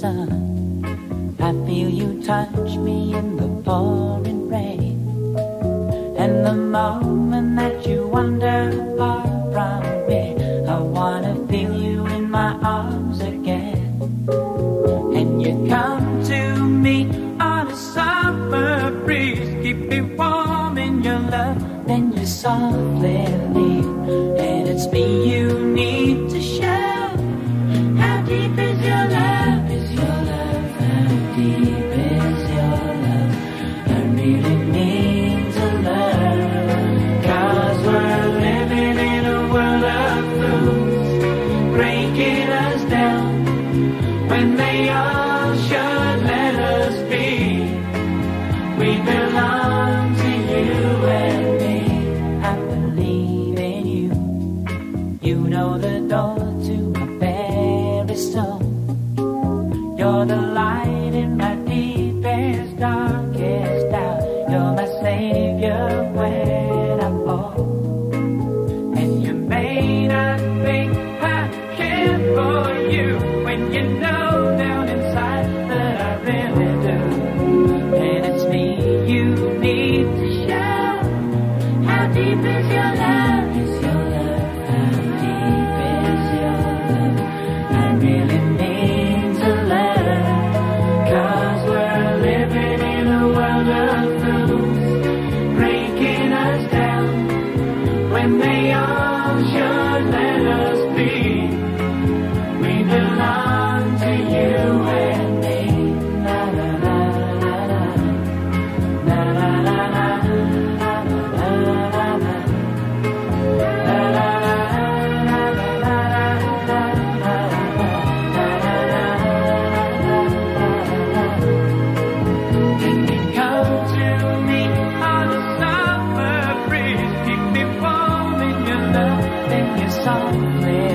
sun. I feel you touch me in the pouring rain, and the moment that you wander far from me, I wanna feel you in my arms again. And you come to me on a summer breeze, keep me warm in your love, then you softly leave. And it's me you need to show. How deep is your love? Is your love? How deep is your love? I really need to learn. 'Cause we're living in a world of fools, breaking us down when they all should let us be. We belong to you and me. I believe in you. You know the door to my very soul. You're the light in my deepest, darkest doubt. You're my savior when I fall. And you may not think I care for you, when you know down inside that I really do. And it's me you need to show. How deep is your love? Is your love? How deep is your love? I really need to learn. 'Cause we're living in a world of fools, breaking us down when they all should let us be. We belong to you and me. La la la la la, la la la la, la la la la, la la la. Can you come to me on a summer breeze, keep me warm in your love, then you softly